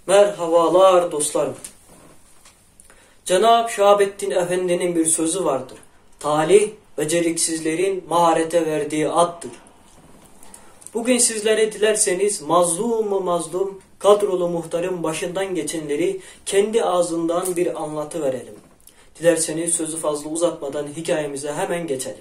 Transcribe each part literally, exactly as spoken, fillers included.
Merhabalar dostlarım. Cenab-ı Şahabettin Efendi'nin bir sözü vardır. Talih, beceriksizlerin maharete verdiği addır. Bugün sizlere dilerseniz mazlum mu mazlum, kadrolu muhtarın başından geçenleri kendi ağzından bir anlatı verelim. Dilerseniz sözü fazla uzatmadan hikayemize hemen geçelim.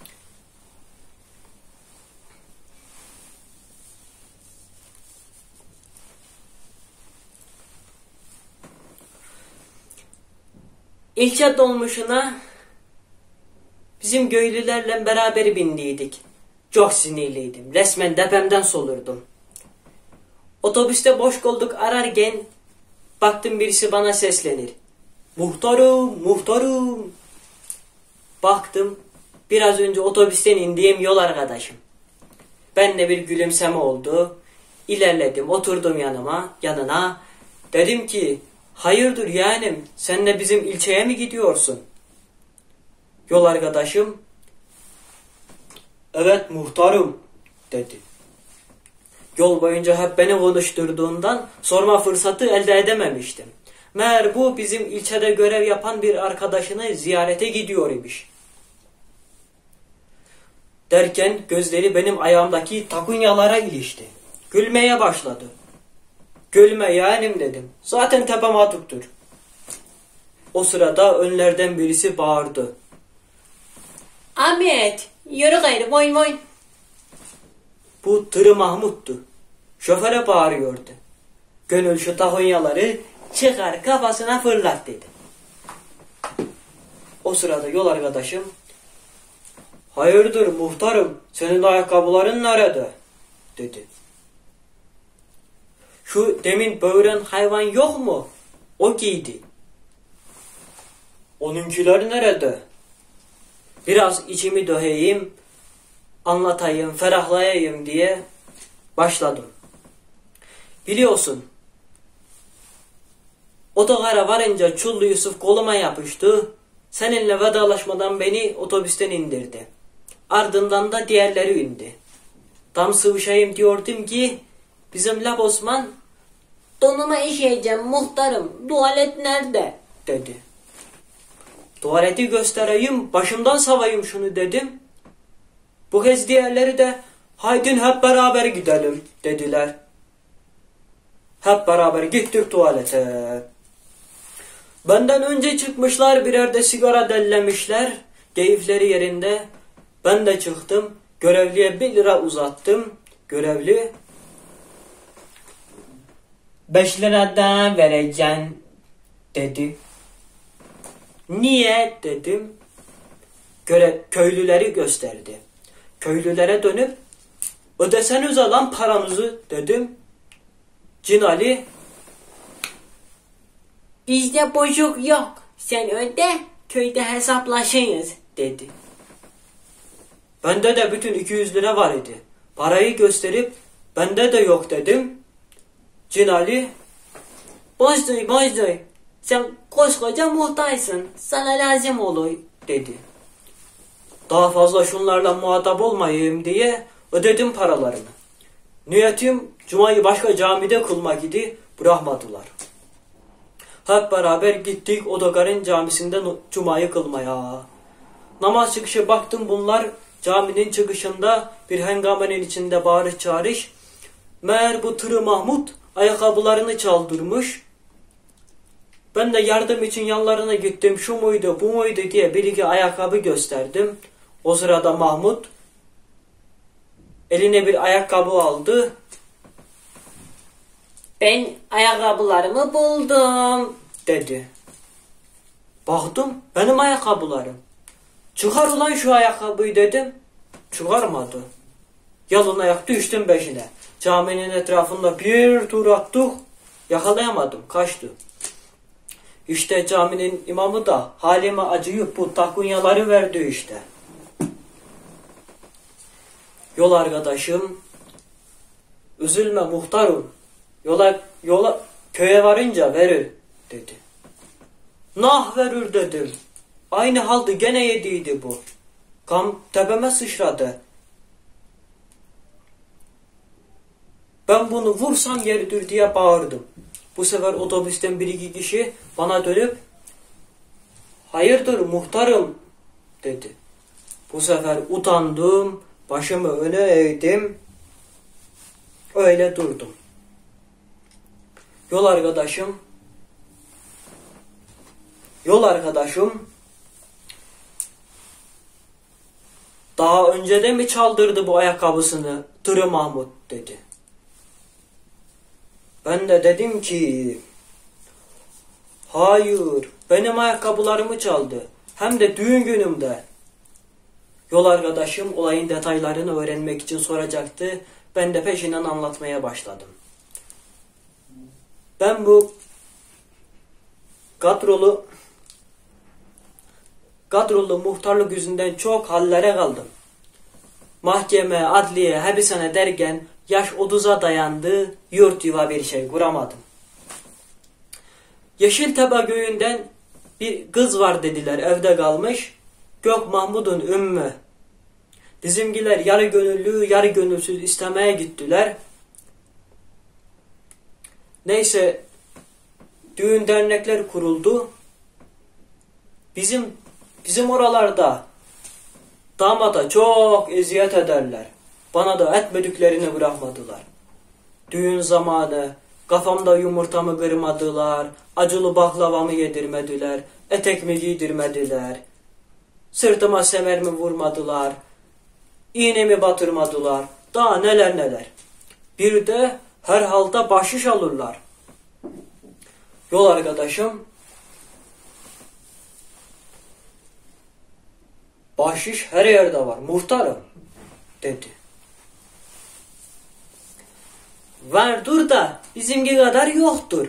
İlçe dolmuşuna bizim köylülerle beraber bindiydik. Çok sinirliydim. Resmen depemden solurdum. Otobüste boş kolduk ararken baktım birisi bana seslenir. Muhtarım, muhtarım. Baktım biraz önce otobüsten indiğim yol arkadaşım. Ben de bir gülümseme oldu. İlerledim, oturdum yanıma, yanına. Dedim ki, hayırdır yeğenim, sen de bizim ilçeye mi gidiyorsun? Yol arkadaşım, evet muhtarım dedi. Yol boyunca hep beni konuşturduğundan sorma fırsatı elde edememiştim. Meğer bu bizim ilçede görev yapan bir arkadaşını ziyarete gidiyor imiş. Derken gözleri benim ayağımdaki takunyalara ilişti. Gülmeye başladı. Gülme yeğenim dedim. Zaten tepem atıktır. O sırada önlerden birisi bağırdı. Ahmet, yürü gayrı, boyun boyun. Bu Tırı Mahmut'tu. Şoföre bağırıyordu. Gönül şu tahunyaları çıkar kafasına fırlat dedi. O sırada yol arkadaşım, hayırdır muhtarım, senin ayakkabıların nerede? Dedi. Şu demin böğüren hayvan yok mu? O giydi. Onunkiler nerede? Biraz içimi döheyim, anlatayım, ferahlayayım diye başladım. Biliyorsun, otogara varınca Çullu Yusuf koluma yapıştı. Seninle vedalaşmadan beni otobüsten indirdi. Ardından da diğerleri indi. Tam sıvışayım diyordum ki bizim Lab Osman, donuma işeyeceğim muhtarım, tuvalet nerede? Dedi. Tuvaleti göstereyim, başımdan savayım şunu dedim. Bu kez diğerleri de haydin hep beraber gidelim dediler. Hep beraber gittik tuvalete. Benden önce çıkmışlar, birer de sigara dellemişler. Keyifleri yerinde. Ben de çıktım. Görevliye bir lira uzattım. Görevli, beş lira daha vereceğim dedi. Niye dedim. Görev, köylüleri gösterdi. Köylülere dönüp ödeseniz lan paranızı dedim. Cinali, bizde bozuk yok, sen öde, köyde hesaplaşırız dedi. Bende de bütün iki yüz lira var idi. Parayı gösterip bende de yok dedim. Cinali, bozduy bozduy, sen koskoca muhtarsın, sana lazım olur dedi. Daha fazla şunlarla muhatap olmayayım diye ödedim paralarını. Niyetim Cuma'yı başka camide kılmak idi, bırakmadılar. Hep beraber gittik Otogar'ın camisinde Cuma'yı kılmaya. Namaz çıkışı baktım bunlar caminin çıkışında bir hengamenin içinde bağırış çağırış. Meğer bu Tırı Mahmut ayakkabılarını çaldırmış. Ben de yardım için yanlarına gittim, şu muydu bu muydu diye bir iki ayakkabı gösterdim. O sırada Mahmut eline bir ayakkabı aldı. Ben ayakkabılarımı buldum dedi. Baktım benim ayakkabılarım. Çıkar ulan şu ayakkabıyı dedim. Çıkarmadı. Yalın ayak düştüm peşine. Caminin etrafında bir tur attık. Yakalayamadım, kaçtı. İşte caminin imamı da halime acıyıp bu takunyaları verdi işte. Yol arkadaşım, üzülme muhtarım, yola, yola köye varınca verir dedi. Nah verir dedim. Aynı halde gene yediydi bu. Kam tepeme sıçradı. Ben bunu vursam yeridir diye bağırdım. Bu sefer otobüsten bir iki kişi bana dönüp hayırdır muhtarım dedi. Bu sefer utandım, başımı öne eğdim, öyle durdum. Yol arkadaşım, yol arkadaşım daha önce de mi çaldırdı bu ayakkabısını Tırı Mahmut dedi. Ben de dedim ki hayır, benim ayakkabılarımı çaldı. Hem de düğün günümde. Yol arkadaşım olayın detaylarını öğrenmek için soracaktı. Ben de peşinden anlatmaya başladım. Ben bu kadrolu kadrolu muhtarlık yüzünden çok hallere kaldım. Mahkeme, adliye, hapishane derken yaş otuza dayandı, yurt yuva bir şey kuramadım. Yeşiltepe köyünden bir kız var dediler, evde kalmış. Gök Mahmud'un ümmü. Bizimkiler yarı gönüllü, yarı gönülsüz istemeye gittiler. Neyse, düğün dernekler kuruldu. Bizim bizim oralarda damada çok eziyet ederler. Bana da etmediklerini bırakmadılar. Düğün zamanı kafamda yumurtamı kırmadılar, acılı baklavamı yedirmediler, etek giydirmediler, sırtıma semerimi vurmadılar, iğnemi batırmadılar, daha neler neler. Bir de her halda bahşiş alırlar. Yol arkadaşım, bahşiş her yerde var muhtarım dedi. Vardır da bizimki kadar yoktur.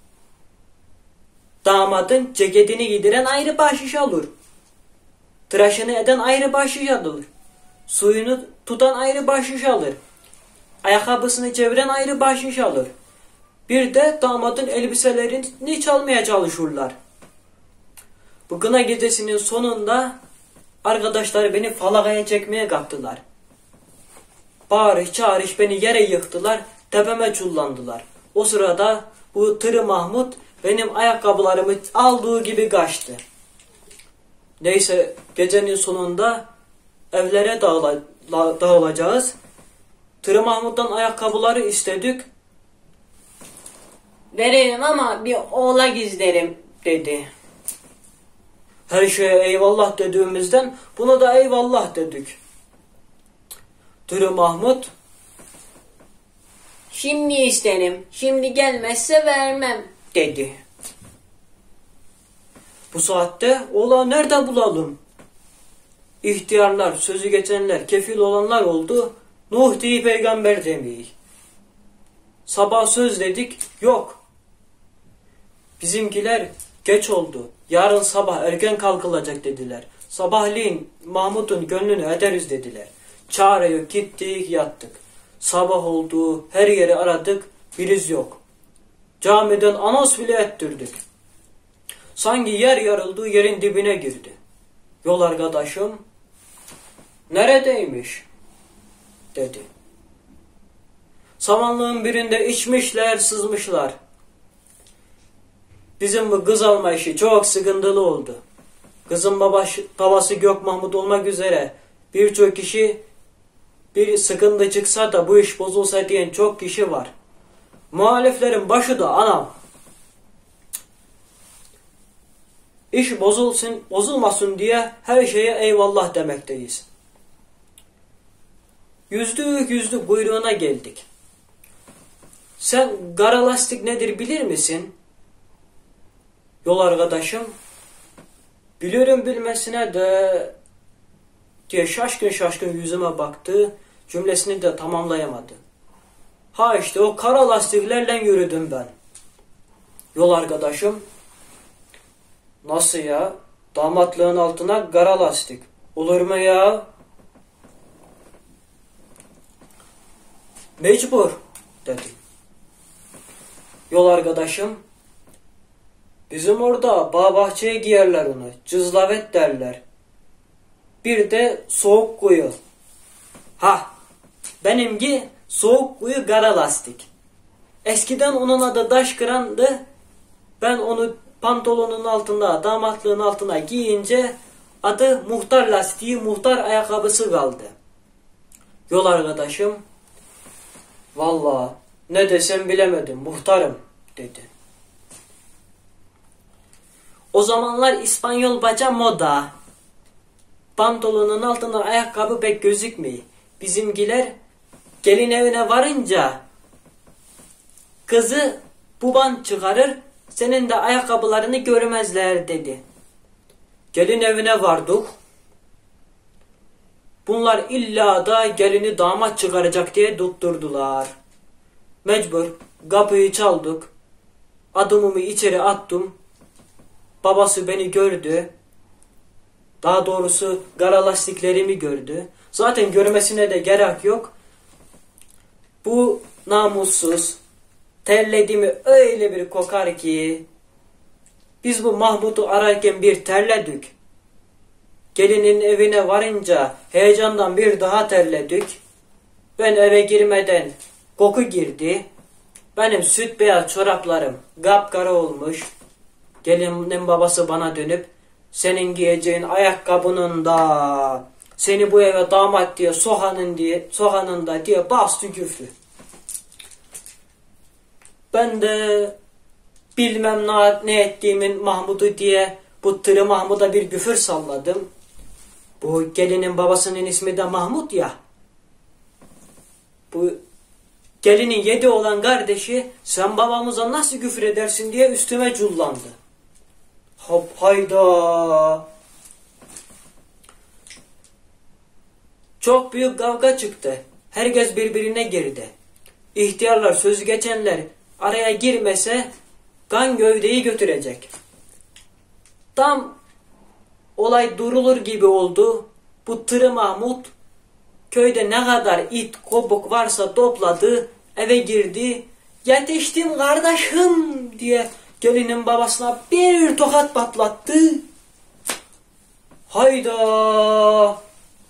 Damadın ceketini giydiren ayrı bahşiş alır. Tıraşını eden ayrı bahşiş alır. Suyunu tutan ayrı bahşiş alır. Ayakkabısını çeviren ayrı bahşiş alır. Bir de damadın elbiselerini çalmaya çalışırlar. Bu kına gecesinin sonunda arkadaşlar beni falakaya çekmeye kalktılar. Bağırış çağırış beni yere yıktılar, tepeme çullandılar. O sırada bu Tırı Mahmut benim ayakkabılarımı aldığı gibi kaçtı. Neyse gecenin sonunda evlere dağıla, dağılacağız. Tırı Mahmut'tan ayakkabıları istedik. Veririm ama bir oğla gizlerim dedi. Her şeye eyvallah dediğimizden buna da eyvallah dedik. Tırı Mahmut, şimdi isterim, şimdi gelmezse vermem dedi. Bu saatte oğlağı nerede bulalım? İhtiyarlar, sözü geçenler, kefil olanlar oldu. Nuh diye peygamber demeyi. Sabah söz dedik, yok. Bizimkiler geç oldu. Yarın sabah erken kalkılacak dediler. Sabahleyin Mahmut'un gönlünü ederiz dediler. Çare yok, gittik yattık. Sabah oldu, her yeri aradık, bir iz yok. Camiden anons bile ettirdik. Sanki yer yarıldı, yerin dibine girdi. Yol arkadaşım, neredeymiş? Dedi. Samanlığın birinde içmişler, sızmışlar. Bizim bu kız alma işi çok sıkıntılı oldu. Kızın babası, babası Gök Mahmut olmak üzere birçok kişi, bir sıkıntı çıksa da bu iş bozulsa diyen çok kişi var. Muhaliflerin başı da anam. İş bozulsun, bozulmasın diye her şeye eyvallah demekteyiz. Yüzdük yüzdük kuyruğuna geldik. Sen kara lastik nedir bilir misin? Yol arkadaşım, biliyorum bilmesine de diye şaşkın şaşkın yüzüme baktı, cümlesini de tamamlayamadı. Ha işte o kara lastiklerle yürüdüm ben. Yol arkadaşım, nasıl ya? Damatlığın altına kara lastik. Olur mu ya? Mecbur dedi. Yol arkadaşım, bizim orada bağ bahçeye giyerler onu. Cızlavet derler. Bir de soğuk kuyu. Ha, benimki soğuk kuyu kara lastik. Eskiden onun adı Daşkıran'dı. Ben onu pantolonun altında, damatlığın altına giyince adı muhtar lastiği, muhtar ayakkabısı kaldı. Yol arkadaşım, vallahi ne desem bilemedim, muhtarım dedi. O zamanlar İspanyol baca moda. Pantolonun altından ayakkabı pek gözükmüyor. Bizimkiler gelin evine varınca kızı baban çıkarır, senin de ayakkabılarını görmezler dedi. Gelin evine vardık. Bunlar illa da gelini damat çıkaracak diye tutturdular. Mecbur kapıyı çaldık. Adımımı içeri attım. Babası beni gördü. Daha doğrusu kara lastiklerimi gördü. Zaten görmesine de gerek yok. Bu namussuz terlediğimi öyle bir kokar ki biz bu Mahmut'u ararken bir terledik. Gelinin evine varınca heyecandan bir daha terledik. Ben eve girmeden koku girdi. Benim süt beyaz çoraplarım kapkara olmuş. Gelinin babası bana dönüp senin giyeceğin ayakkabının da seni bu eve damat diye soğanın diye soğanın da diye bastı küfrü. Ben de bilmem ne ettiğimin Mahmut'u diye bu tırı Mahmut'a bir küfür salladım. Bu gelinin babasının ismi de Mahmut ya. Bu gelinin yedi olan kardeşi sen babamıza nasıl küfür edersin diye üstüme cullandı. Hop hayda. Çok büyük kavga çıktı. Herkes birbirine girdi. İhtiyarlar, sözü geçenler araya girmese kan gövdeyi götürecek. Tam olay durulur gibi oldu. Bu tırı Mahmut köyde ne kadar it, kopuk varsa topladı, eve girdi. Yetiştim kardeşim diye gelinin babasına bir tokat patlattı. Hayda!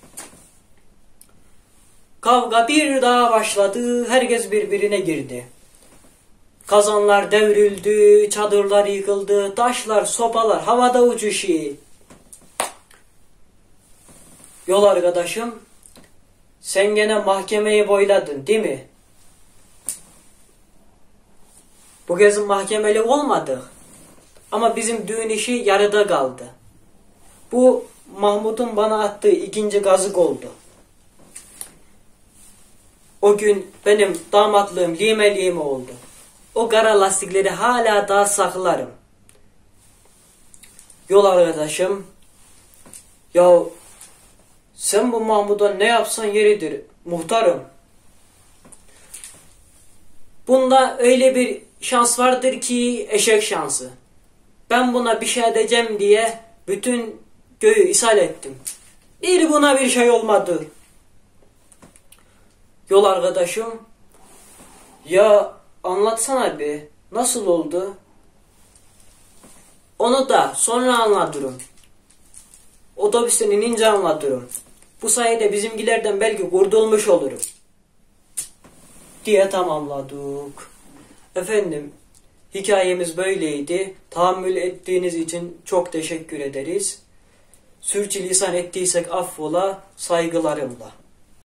Kavga bir daha başladı. Herkes birbirine girdi. Kazanlar devrildi, çadırlar yıkıldı, taşlar, sopalar havada uçuşu. Yol arkadaşım, sen gene mahkemeyi boyladın değil mi? Bu kez mahkemeli olmadık. Ama bizim düğün işi yarıda kaldı. Bu Mahmut'un bana attığı ikinci gazık oldu. O gün benim damatlığım lime lime oldu. O kara lastikleri hala daha saklarım. Yol arkadaşım, ya sen bu Mahmut'a ne yapsan yeridir muhtarım. Bunda öyle bir şans vardır ki eşek şansı. Ben buna bir şey edeceğim diye bütün köyü ishal ettim. Bir buna bir şey olmadı. Yol arkadaşım, ya anlatsana bir, nasıl oldu? Onu da sonra anlatırım. Otobüsten inince anlatırım. Bu sayede bizimkilerden belki kurtulmuş olurum diye tamamladık. Efendim, hikayemiz böyleydi. Tahammül ettiğiniz için çok teşekkür ederiz. Sürçülisan ettiysek affola, saygılarımla.